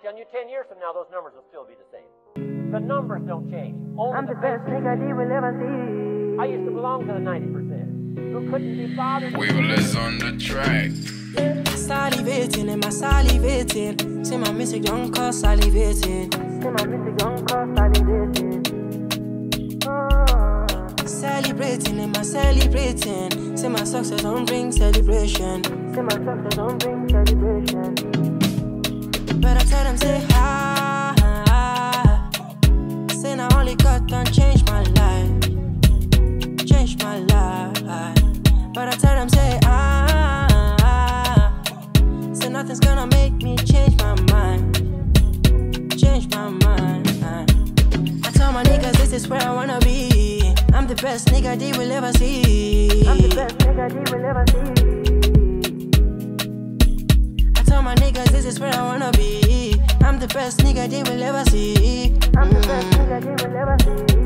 telling you 10 years from now, those numbers will still be the same. The numbers don't change. Only I'm the best nigga they will ever see. I used to belong to the 90% who couldn't be bothered. Wavelez on the track. Salivating, am I salivating? Say my music don't cause salivating. Say my music don't cause salivating. Celebrating, am I celebrating? Say my success don't bring celebration. Say my success don't bring celebration. But I tell them say hi. Say I only got done change my life. Change my life. But I tell them say say nothing's gonna make me change my mind. Change my mind. I tell my niggas this is where I wanna be. I'm the best nigga they will ever see. I'm the best nigga they will ever see. I tell my niggas this is where I wanna be. I'm the best nigga they will ever see. I'm the best nigga they will ever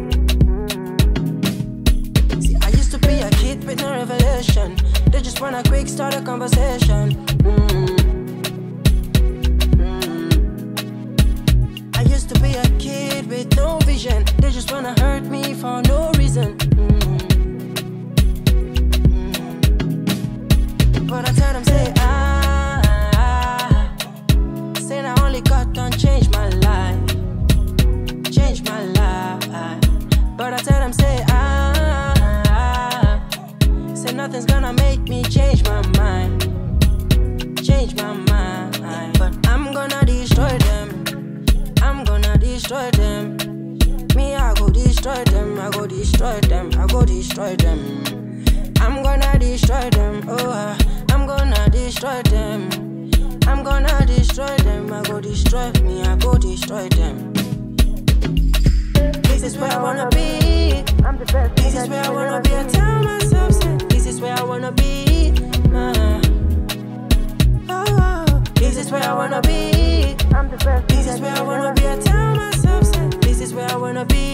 see. See, I used to be a kid with no revelation. They just wanna quick start a conversation. I used to be a kid with no vision. They just wanna hurt me for no reason. But I tell them say say I only got done change my life. Change my life. But I tell them say say nothing's gonna make me change my mind. Change my mind. But I'm gonna destroy them. I'm gonna destroy them. Me, I go destroy them. I go destroy them. I go destroy them. I'm gonna destroy them. Oh, I'm gonna destroy them. I'm gonna destroy them. I go destroy me. I go destroy them. This is where I wanna be. I'm the best. This is where I wanna be. I tell myself, say, this is where I wanna be. This is where I wanna be. I'm the best. This is where I wanna be. I tell myself, say, this is where I wanna be.